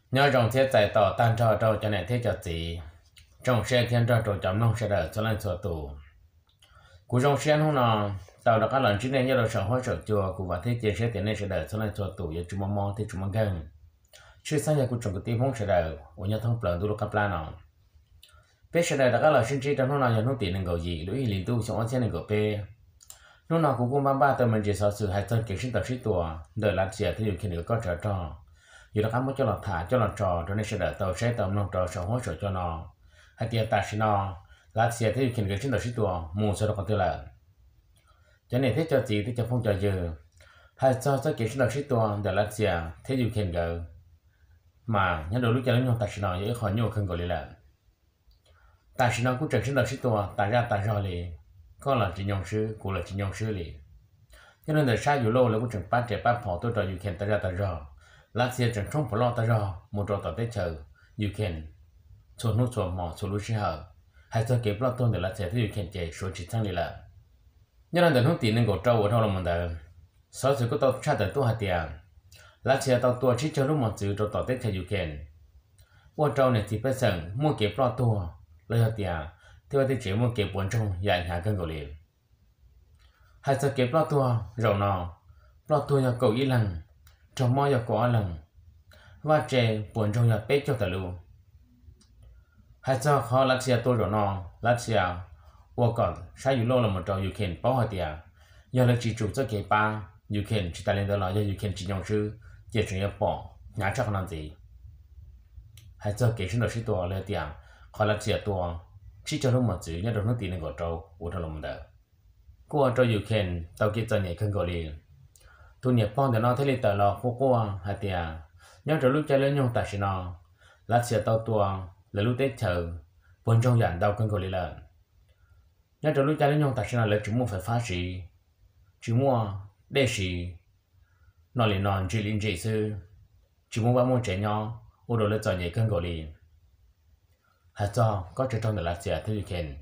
nhớ trong thế tại tỏ tan cho cho này thế cho gì trong xe thiên cho chấm nông sẽ đỡ cho lên sửa tủ cú trong xe hôm nào tàu đã các lần trước đây nhớ đầu sở hoa sở chùa của và thế chế xe tiền này sẽ đỡ cho lên sửa tủ giờ chúng mò thì chúng gần chưa sang nhà của trong cái tim không sẽ đỡ của nhà thông plan tôi cấp plan nào bé sẽ đỡ đã các lần sinh trí trong hôm nào nhà nông tiền nên gì đối liên tu trong xe nên bé lúc nào cũng ba tờ mình chỉ sợ sự hay tân kiểu sinh tập sĩ tua đợi lát xe thì điều khiển được có trở trò dù đã cắm một cho lọt thả cho lọt trò cho nên sẽ đợi tàu xe tàu nông trò sở hỗ trợ cho nó hay tiền ta xin nó lát xe thì điều khiển cái sinh tập sĩ tua mua sẽ được còn tiêu là cho nên thế cho gì thì cho phong trò dư hay cho kiểu sinh tập sĩ tua đợi lát xe thì điều khiển cái mà nhớ đồ lúc cho nó ta xin nó dễ khỏi nhiều không gọi là ta xin nó cũng trực sinh tập sĩ tua ta ra liền có là chỉ nhông sư cũng là chỉ nhông sư liền cho nên đời sai dù lâu là cũng chừng ba trẻ ba phò tôi cho you can ta ra lát xe chừng trong phò lo ta ra một trò tao tết chờ you can số nút số mỏ số lúc hở hay cho kịp lo tôn để lát xe thì you can chạy số chỉ thăng đi là cho nên đời nút tiền nên cổ trâu ở đâu là mình đời sau sự có tao tra đời tôi hạt tiền lát xe tao tua chỉ cho lúc một chữ trò tao tết chờ you can qua trâu này thì phải sẵn mua kịp lo tua lấy hạt tiền thì phải chỉ mua kịp bốn trong dài hạ cân cổ liền hay sẽ kịp lo tua rầu nọ lo tua nhà cầu ý lần trong mò nhà có lần và trẻ buồn trong nhà bếp cho tờ lưu hay cho khó lát xe tôi rầu nọ lát xe qua còn sai dù lâu là một trò you can bảo hỏi tiền giờ là chỉ chủ cho cái ba you can chỉ ta lên đó là giờ you can chỉ nhung sư chỉ chuyện nhập bỏ nhá chắc làm gì hay cho cái sinh đồ sĩ tua lấy tiền khó lát xe tua chỉ cho lúc một chữ nhớ được nó tiền nên gọi trâu của thằng lồng đờ qua cho you can tao kia cho nhảy không gọi liền thu nhập phong để nó thấy lên tờ lò qua hạt tiền nhớ cho lúc chơi lên nhung tại xin nó lát xe tao tua là lúc tết chờ bốn trong dàn tao không gọi liền là nhớ cho lúc chơi lên nhung tại xin nó là chúng mua phải phá gì chúng mua để gì nó liền non chỉ liền chỉ sư chúng mua bao mua trẻ nhỏ ô đồ lên cho nhảy không gọi liền hạt cho có trở trong để lát xe thì you can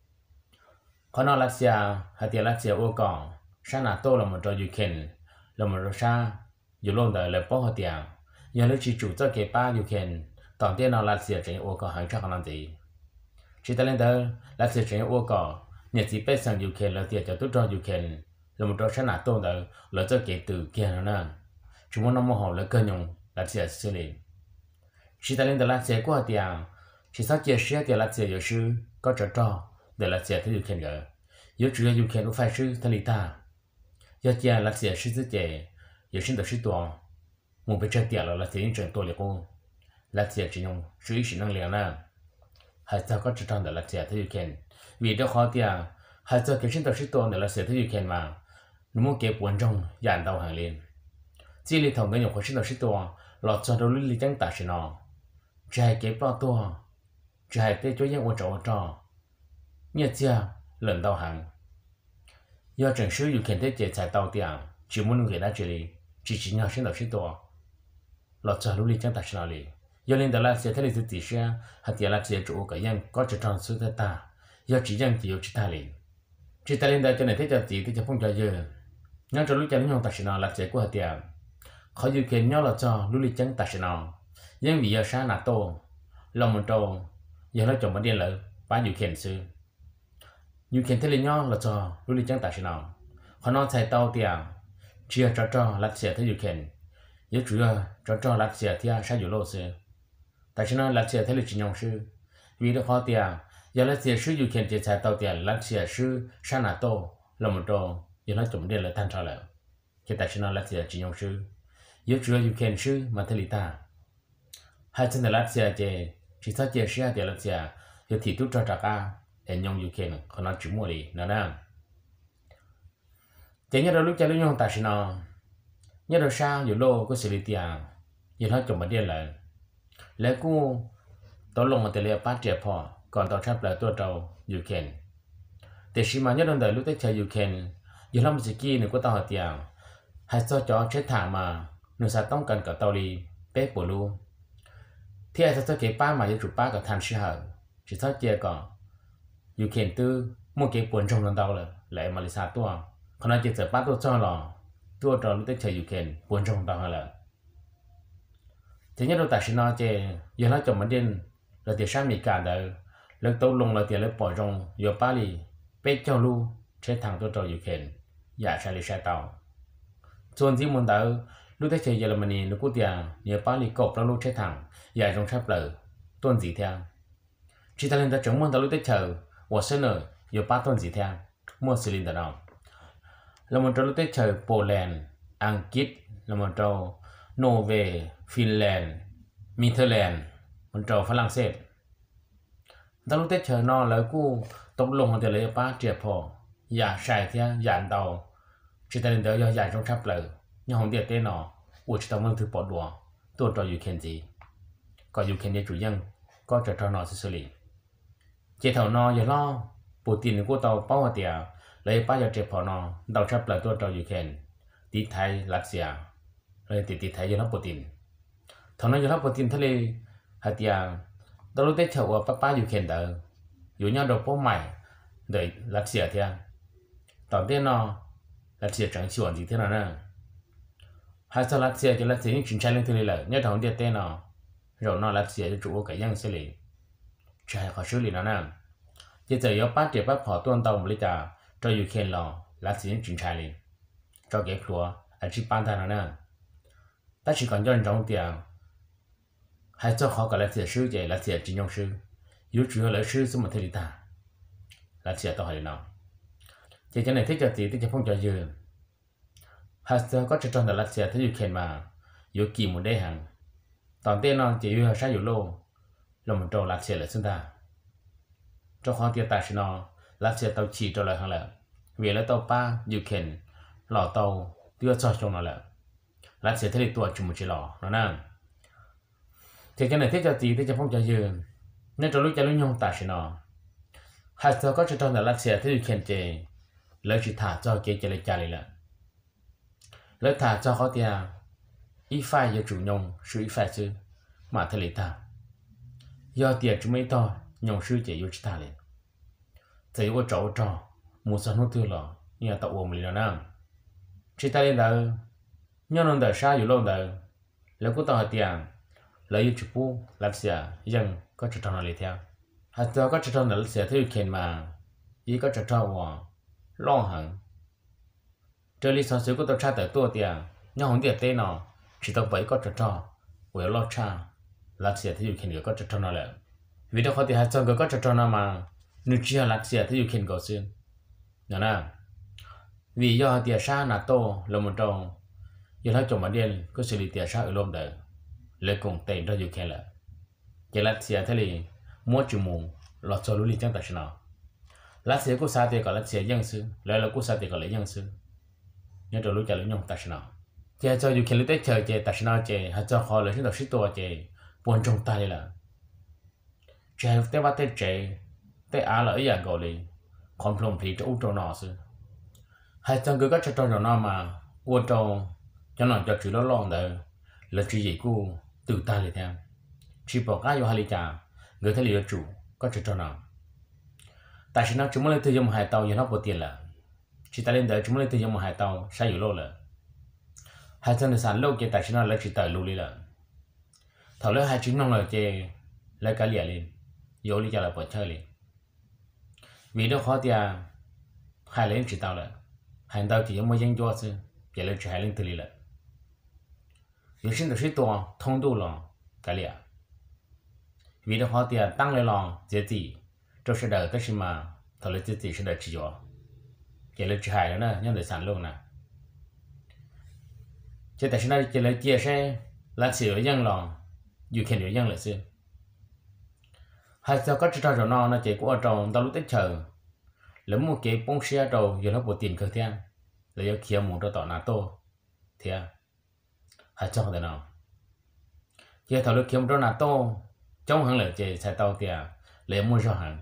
khó nói lát xe hay tiền lát xe ô còn sáng nào tôi là một trò you can là một trò sa dù luôn đời là bao tiền giờ lúc chỉ chủ cho cái ba you can tổng tiền nào lát xe trên ô còn hàng trăm làm gì chỉ ta lên đời lát xe trên ô còn nhà chỉ biết rằng you can là tiền cho tôi cho you can là một trò sáng nào tôi đời là cho cái từ kia nữa nè chúng muốn nông họ là cân nhung lát xe xử lý chỉ ta lên đời lát xe qua tiền chỉ sao chia sẻ tiền lát xe有时có trở trò để là sẽ thấy được khen gỡ yếu chủ yếu khen phải sư thân lý ta do chia là sẽ sư tư chế yếu sinh được sư tuồng một bên trên tiền là sẽ những chuyện tôi liệt cô là sẽ chỉ dùng sử ý năng lượng là hay sao có trở thành để là sẽ thấy được khen vì đó khó tiền hay sao cái sinh được sư tuồng để là sẽ thấy được khen mà nó muốn kẹp quần trong dàn đầu hàng liền chỉ lý thòng cái nhiều khó sinh được sư tuồng lọt cho đâu lý trắng tạ sinh nó trái kẹp bao tuồng trái tê cho những quần trò nhớ chưa lần đầu hàng do trận sư you can thấy chế tài tàu tiền chỉ muốn người đã chỉ nhau sinh đầu sinh tổ lọt cho lúc đi chẳng ta sinh nào liền do lên đó là sẽ thấy được tự xe hạt tiền là sẽ chủ cái nhân có trở thành sự ta do chỉ nhân chỉ chỉ ta lên đó cho nên thấy cho chỉ thì cho phong trào dơ nhớ cho lúc chẳng nhau ta sinh nào là sẽ của hạt tiền khó you can nhau là cho lúc đi chẳng ta sinh nào nhưng vì giờ sáng là tô lòng một trâu giờ nó chồng vấn đề là bán you can sư you can thấy nhau là cho lúc đi chẳng ta sinh nào họ nói sai tao tiền chia cho lát xe thấy you can yếu chủ yếu cho lát xe thì saoอยู่ lâu sư tại sao lát xe thấy được chỉ nhau sư vì đó khó tiền giờ lát xe sư you can chỉ sai tao tiền lát xe sư sao nào tô là một trâu giờ nó chồng vấn đề là thanh trao lại cái tại sao lát xe chỉ nhau sư yếu chủ yếu you can sư mà thấy lý ta hai chân là lát xe chỉ sao chỉ xe thì lát xe giờ thì tôi cho trả cả để nhung you can còn nó chỉ mua đi nữa nè chỉ nhớ lúc chơi lúc nhung ta xin nó nhớ đâu saoอยู่ lâu có xử lý tiền giờ nó chồng vấn đề là lấy cô tao lồng một tờ liệu bắt trẻ phò còn tao chấp lại tôi trâu you can để xí mà nhớ đâu đời lúc tết chơi you can giờ nó một sự kia nữa có tao hỏi tiền hay cho chết thả mà nửa sao tông cần cả tao đi bé bổ luôn thì ai cho cái ba mà giờ chụp ba cả thành sĩ hở chỉ sao chơi còn you can tư mua cái buồn trong lần tao là lại mà lấy sao tua còn ai chỉ sợ ba tôi cho là tua trò lúc tết chơi you can buồn trong tao là thế nhất đâu ta xin nó chơi giờ nó chọn vấn đề là tiền sang mỹ cả đời lực tàu lông là tiền lực bỏ rong giờ Paris bé châu lu chế thằng tôi trâu Ukraine giả sai sai tàuส่วนที่มันเตอรู้ได้เฉยเยอรมนีนึกว่าเดียเนี่ยป้าลีกบแล้วรู้ใช้ถังใหญ่ตรงชับเลยต้นสีเทียงชิตาเลนแต่จงมันเตอรู้ได้เฉยว่าเสนออยู่ป้าต้นสีเทียงมั่วซิลินเตอร์นอแล้วมันจะรู้ได้เฉยโปแลนด์อังกฤษแล้วมันจะนอร์เวย์ฟินแลนด์มิเทอร์แลนด์มันจะฝรั่งเศสแต่รู้ได้เฉยนอแล้วกูตกลงกันแต่เลยป้าเจียพออย่าใส่เทียหยานเตาchỉ ta đến đó do dài trong chắp lời nhưng không biết tên nó u chỉ tao mong thứ bỏ đùa tôi cho Ukraine gì có Ukraine chủ nhân có trở cho nó xử lý chỉ thầu nó giờ lo Putin của tàu bao nhiêu tiền lấy bao nhiêu triệu nó đầu chắp lời tôi cho Ukraine tí Thái Russia lấy tí Thái giờ nó Putin thằng nó giờ nó Putin thế này hạt tiền tao lúc tết chậu ở ba Ukraine đó dù nhau đầu phố mày đợi Russia thì tao tên nó Russia chẳng chịu gì thế nào nè hay sao Russia cho Russia những chuyện trái lên thế này là nhất thống địa tên nó rồi nó Russia cho chủ cái dân xử lý trái khó xử lý nó nè chỉ giờ yếu bắt để bắt họ tuân tàu một lý trả cho Ukraine lo Russia những chuyện trái lên cho cái khóa anh chỉ ban thay nó nè ta chỉ còn dân trong tiền hay cho họ cái Russia sư vậy Russia chính用sư yếu chủ yếu là sư số một thế lý ta Russia tao hỏi nó chỉ cho này thích cho gì thích cho phong trào dừa hạt sơ có trong là Russia thấy Ukraine mà yếu kỳ một đây hàng toàn tên nó chỉ yếu sai yếu lô là một trò Russia là xứng ta cho họ tiêu tài nó Russia tàu chỉ cho lại hàng là vì là tàu ba Ukraine lò tàu tiêu cho trong nó là Russia thấy tuổi chung một chỉ lò nó nè chỉ cho này thích cho gì thích cho phong trào dừa nên trong lúc cho lúc nhung tài nó hạt sơ có trong là Russia thấy Ukraine chỉ lấy chỉ thả cho cái chơi trả lại là lấy thả cho họ tiền ít phải do chủ nhung sự ít phải chứ mà thay lấy thả do tiền chúng mấy to nhung sư chỉ yêu chỉ thả lên thấy có chỗ trò một số nốt thư lọ như là tạo ổn mình nào chỉ ta lên đó nhớ nó đời xaอยู่lâu đờiแล้วก็ต่อtiền lấy yêu chụp bu làm xia dân có trở thành lấy theo hạt cho có trở thành lấy xia theo khen mà ý có trở thành hòa lo hẳn这里上水果都差得多点nhưng không biết tên nó chỉ tao bảy có trở cho với lo cha là sẽ thấy khen có trở cho nó lại vì đó họ thì hai trong có trở cho nó mà nếu chỉ là sẽ thấy khen có xuyên nè vì do tiền sa là to là một trong giờ thấy chồng mà điên có xử lý tiền sa ở lom đời lấy cùng tiền cho khen lại chỉ là sẽ thấy là mua chữ mù lọt cho lũ li chẳng tại sao lá sẽ có sao thì gọi là sẽ dân sư lại là có sao thì gọi là dân sư nhớ rồi lúc trả lời nhung tại sao chơi cho dù khi lúc tết chơi chơi tại sao chơi hay cho họ lấy những đồ shipตัวchơi buồn trong tay là chơi tết bắt tết chơi tết á là ấy à gọi là còn không thì cho cho nó sư hay cho người có cho nó mà uo cho nó cho chữ nó lon đấy là chỉ gì cô tự tayเลยtheo chỉ bỏ cái vô hai lý trả người thấy lý chủ có cho nó tại sao chúng mới từ dùng hải tàu giờ nó bỏ tiền là chỉ ta lên đời chúng mới từ dùng hải tàu sai nhiều lô là hai chân sản lâu kia tại sao nó lấy chỉ tờ lưu đi là thầu lấy hai chín năm rồi chơi lấy cá lìa lên vô đi cho là bỏ chơi liền vì đó khó tiền hai lên chỉ tàu là hai tàu chỉ mới dân cho chứ giờ lấy chỉ hai lên từ đi là有些都是多通度了cá lìa vì đó khó tiền tăng lên lòng dễ gì trong sự đời tất nhiên mà thầu lấy tự sự đời chỉ cho chỉ lấy chỉ hại nữa nè nhưng để sản luôn nè chỉ tại sao chỉ lấy chia sẻ là sửa dân lòng dù khen được dân là xưa hay sao có cho nó chỉ của trong tao lúc tết chờ lấy một cái bông xe đầu giờ nó bỏ tiền cơ thiên lấy kia muốn cho tỏ NATO thì hay cho thế nào chỉ thầu lấy kia muốn cho NATO trong hàng lệ chỉ xài tàu tiền lấy mua cho hàng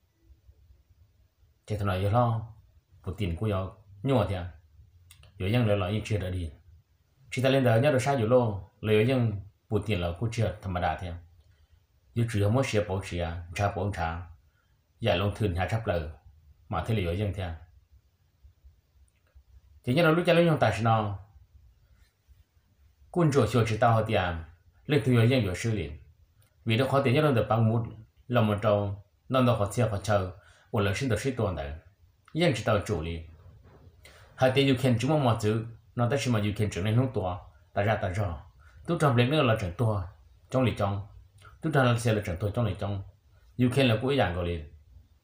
chỉ thằng này giờ lo bỏ tiền của yo nhua thì giờ dân lấy lại chuyện đã đi chỉ ta lên đó nhớ được saiอยู่luôn lấy dân bỏ tiền là cũng chưa thầm đa thì giờ chỉ có mỗi xe bảo trì trả bảo trả giải lông thường hạ chấp lời mà thế liệu dân thì chỉ nhớ là lúc cha lấy nhung tài nó quân chủ chỉ tao thì lên từ giờ giờ xử lý vì đó khó tiền nhất là được bằng một lòng một trâu non đó khó chia khó chờ một lần sinh được sĩ tuần đấyยังchỉ tao chủ lý hai tiền you can chúng mà chữ nó ta chỉ mà you can trở nên không to ta ra tôi trong lấy nữa là trưởng to trong lịch trong tôi trong là xe là trưởng to trong lịch trong you can là cuối dạng rồi liền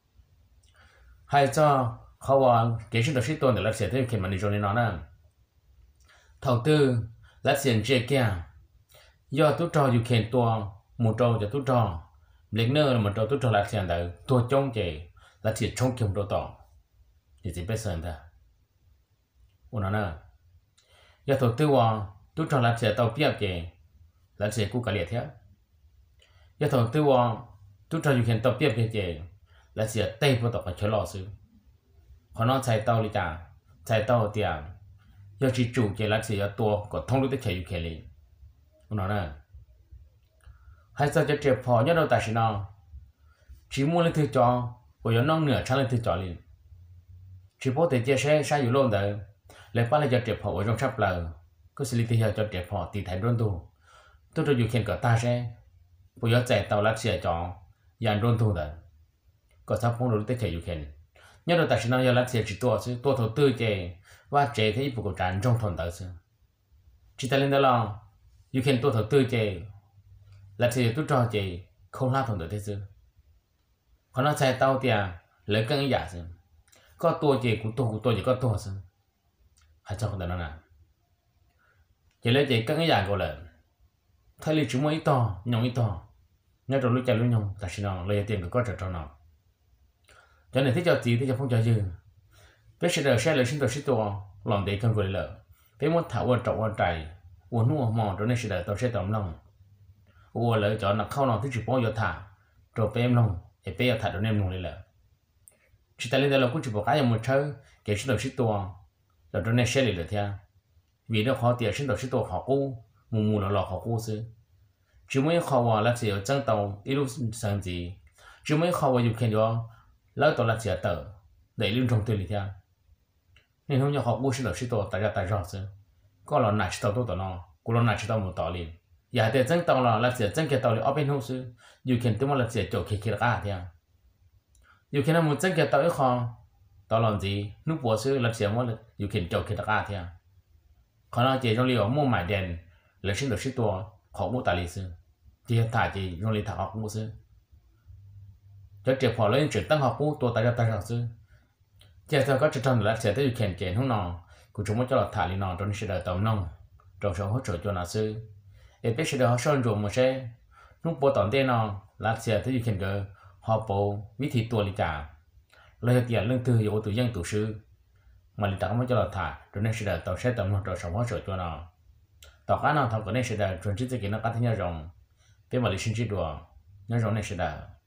hai choเขาว่าเกี่ยวกับสิ่งตัวเนี่ยเราเสียที่เขียนมันในโจนี่นั่นทาวตื้อและเสียงเจ๊แก่ยอดตุ้จออยู่เขียนตัวหมู่จอจะตุ้จอเล็กเนอร์มันจอตุ้จอและเสียงเดียวตัวจงเจและเสียงชงเขียนตัวต่อจะจะเป็นเสียงเดียววันนั้นยอดทาวตื้อว่าตุ้จอและเสียงตัวเปียกเจและเสียงกูกะเลียเทียยอดทาวตื้อว่าตุ้จออยู่เขียนตัวเปียกเจและเสียงเตะพอต่อกับเชลล์ซื้อเขาnói chạy tàu đi chả chạy tàu tiền giờ chỉ chủ chỉ là chỉ là tua có thông lúc tới chạyอยู่liền nó nè hay sao cho trẻ phò nhất đâu tại sao nó chỉ mua lên thứ cho bây giờ nó nửa trang lên thứ cho liền chỉ có thể chia sẻ saiอยู่luôn đấy lấy bắt lại cho trẻ phò ở trong sắp là có xử lý thì cho trẻ phò thì thành đôn tu tôi choอยู่khen cả ta sẽ bây giờ chạy tàu lát xe cho dàn đôn tu đấy có sao không lúc tới chạyอยู่khen nhớ được tại sao nó giờ là chỉ tua chứ tua thầu tư chế và chế thì ít bộ tràn trong thôn tới chứ chỉ ta lên đó là you can tua thầu tư chế là chỉ tôi cho chế không la thôn tới thế chứ còn nó chạy tàu tiền lấy cân giả chứ có tua chế của tua chỉ có tua chứ hay cho con đó nè chỉ lấy chế cân giả gọi là thay vì chúng mới to nhông ít to nhớ rồi lúc chạy lúc nhông tại sao nó lấy tiền của có trở trong nào cho nên thích cho gì thì cho phong cho dư biết sẽ đời sẽ lấy sinh tồn làm để cần gọi lợ biết muốn thảo quan trọng quan trọng uốn nua mò cho nên sẽ đời tao sẽ tóm lòng uốn lợi cho nó không nào thích chỉ bao giờ thả rồi bé em lòng để bé thả rồi em lòng lợ chỉ ta lên đây là cũng chỉ một cái một chơi cái sinh tồn rồi cho nên sẽ lấy lợ theo vì nó khó tiền sinh tồn khó cũ mù nó lọ khó cũ xứ chỉ mới khó vào là chỉ ở trong tàu ít lúc sáng gì chỉ mới khó vào dùng khen đó lỡ tôi là chỉ tờ để liên trong tiền lý theo nên hôm nay họ mua sinh được sĩ tổ tại ra chứ có là nãy tàu tôi nó cũng là nãy tàu một tàu liền giờ thì chân tàu là chỉ chân cái tàu liền ở bên hông chứ dù khiến tôi mà là chỉ chỗ kia là cả theo dù khiến là một chân cái tàu ấy khó tàu làm gì lúc bữa chứ là chỉ mà dù khiến chỗ kia là cả theo còn là chỉ trong liều mua mải đèn là sinh được sĩ tổ họ mua tài lý chứ chỉ thả chỉ trong liều thả họ mua chứ cho trẻ phò lên chuyển tăng học cũ tôi tại ra chứ trẻ thơ có trở thành là sẽ tới kèn kèn không nào của chúng mới cho là thả đi nào trong sự đời tầm nông trong sự hỗ trợ cho nào sư để biết sự đời họ sơn ruộng một xe lúc bộ tòn tên nào là sẽ tới kèn cái họ bộ viết thị tua lý cả lời tiền lương tư yếu từ dân tổ sư mà lý trả mới cho là thả trong nên sự đời tàu xe tầm nông trong sự hỗ trợ cho nào tàu cá nào thằng có nên sự đời truyền trí cái nó cá thế nhau rồng biết mà lý sinh trí đùa nhớ rồng nên sự đời